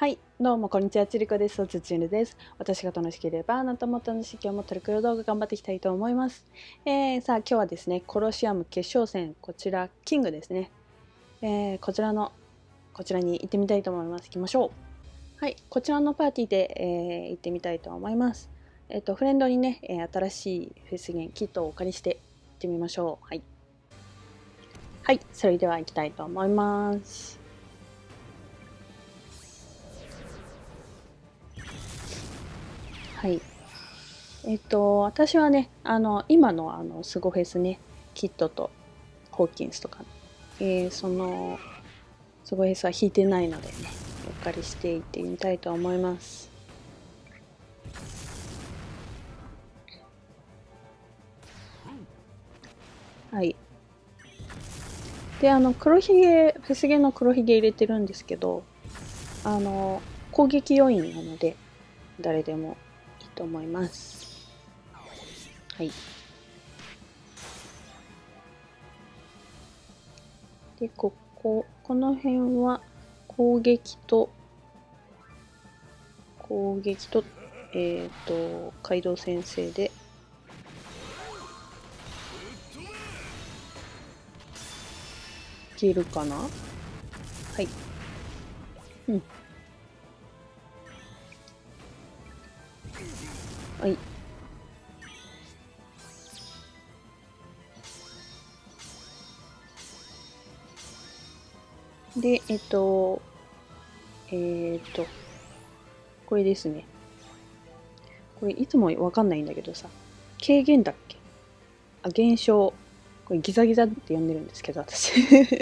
はい、どうもこんにちは、ちりこです。つちぬです。私が楽しければあなたも楽しい今日もトリクル動画頑張っていきたいと思います。さあ今日はですね、コロシアム決勝戦、こちらキングですね。こちらに行ってみたいと思います。行きましょう。はい、こちらのパーティーで、行ってみたいと思います。フレンドにね、新しいフェスゲンキットをお借りして行ってみましょう。はい。はい、それでは行きたいと思います。はい。私はね、今のスゴフェスね、キットとホーキンスとか、そのスゴフェスは引いてないのでね、お借りしていってみたいと思います。はい。で、黒ひげ、フェスゲの黒ひげ入れてるんですけど、攻撃要因なので、誰でもいいと思います。はい。で、この辺は攻撃と、カイドウ先生で、いけるかな？はい。うん。はい。で、これですね。これいつもわかんないんだけどさ、軽減だっけ？あ、減少。これギザギザって呼んでるんですけど、私。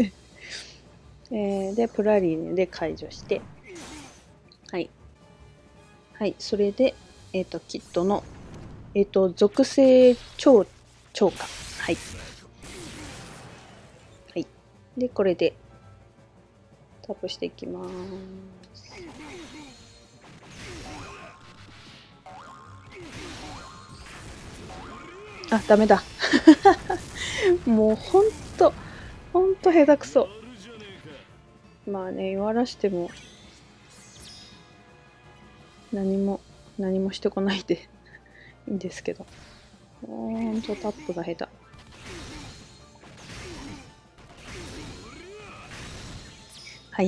で、プラリーネで解除して、はい。はい、それで、キットの、属性超過。はい。はい。で、これで、タップしていきます。あ、ダメだ。もうほんと下手くそ。まあね、言わらしても、何もしてこないでいいんですけど。ほんとタップが下手。はい。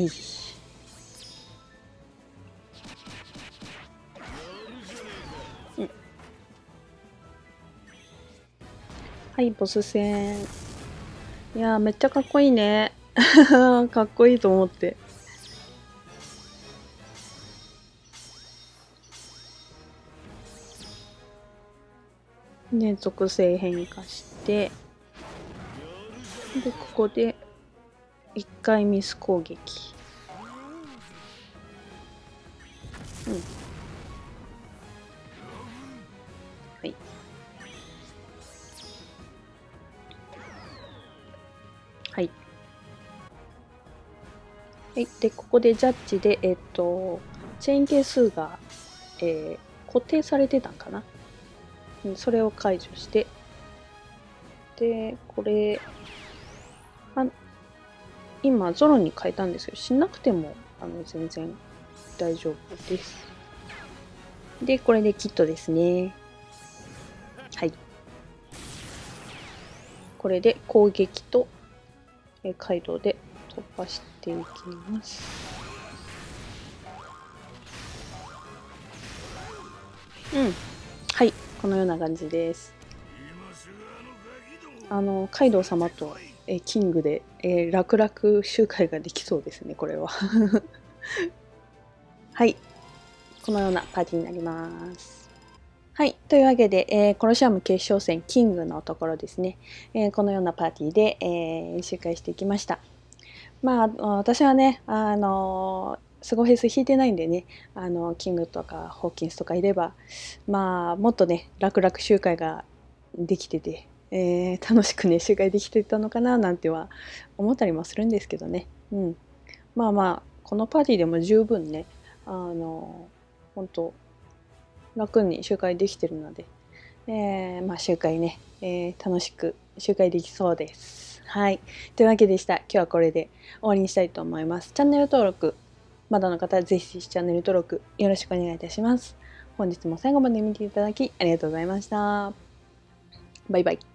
うん。はい、ボス戦。いやー、めっちゃかっこいいね。かっこいいと思って。で、属性変化して、で、ここで、一回ミス攻撃。うん。はい。はい。はい。で、ここでジャッジで、チェーン係数が、固定されてたんかな。それを解除して、で、これ、今、ゾロに変えたんですけど、しなくても、全然大丈夫です。で、これでキットですね。はい。これで攻撃と、回路で突破していきます。うん。はい。このような感じです。カイドウ様と、キングで、楽々周回ができそうですね、これは。はい。このようなパーティーになります。はい。というわけで、コロシアム決勝戦キングのところですね。このようなパーティーで、周回していきました。まあ、私はね、スゴフェス引いてないんでね、キングとかホーキンスとかいれば、まあ、もっとね、楽々周回ができてて、楽しくね、周回できてたのかななんては思ったりもするんですけどね。うん。まあまあ、このパーティーでも十分ね、本当楽に周回できてるので、まあ周回ね、楽しく周回できそうです。はい。というわけでした。今日はこれで終わりにしたいと思います。チャンネル登録まだの方はぜひチャンネル登録よろしくお願いいたします。本日も最後まで見ていただきありがとうございました。バイバイ。